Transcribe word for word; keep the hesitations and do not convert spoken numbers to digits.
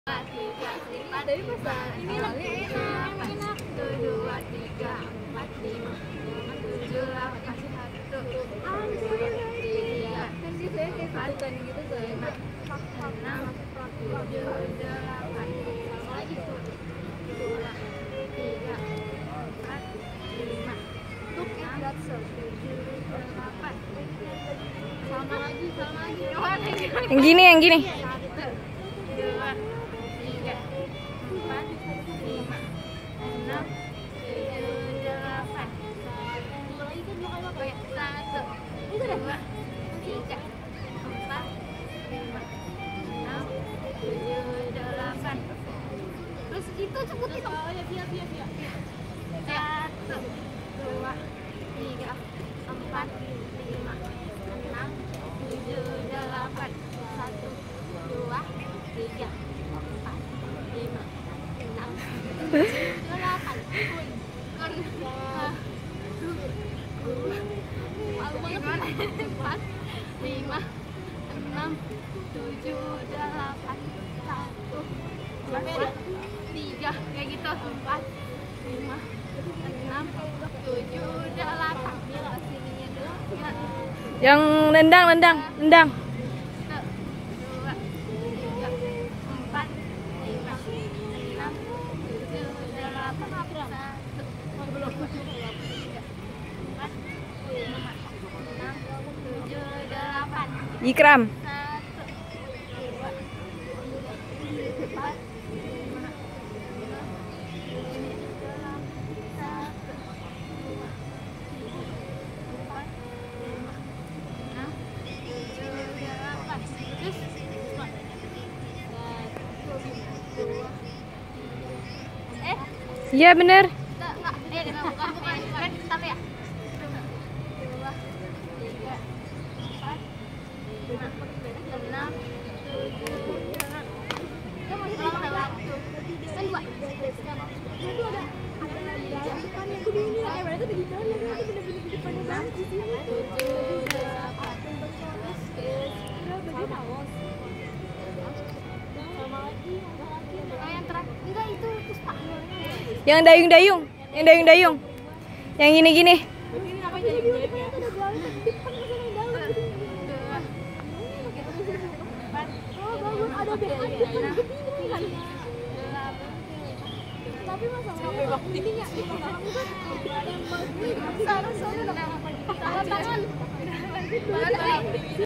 Dari pasar ini enak, enak. Dua, tiga, empat, lima, tujuh, delapan, satu, tiga, kan di saya kayak bukan gitu saya. Enam, tujuh, delapan, lagi tuh. Dua, tiga, empat, lima, enam, tujuh, delapan. Sama lagi, sama lagi. Yang gini, yang gini. Dua, tiga, empat, lima, enam, tujuh, delapan. Satu, dua, tiga, empat, lima, enam, tujuh, delapan. Terus itu cepet itu. Oh ya, biar, biar, biar. Satu, dua, tiga, empat, lima, enam, tujuh, delapan. Satu, dua, tiga, empat, lima, enam, tujuh, delapan. Kun, malu banget. Empat, lima, enam, tujuh, delapan. Satu, dua, tiga, kayak gitu. Empat, lima, enam, tujuh, delapan. Sininya dulu. Yang nendang, nendang, nendang. Ikram. Iya bener. Yang dayung-dayung, yang dayung-dayung, yang gini-gini. Tapi masalahnya waktu ini ya di dalam kan ada yang bagus. Salah, salah, tangan.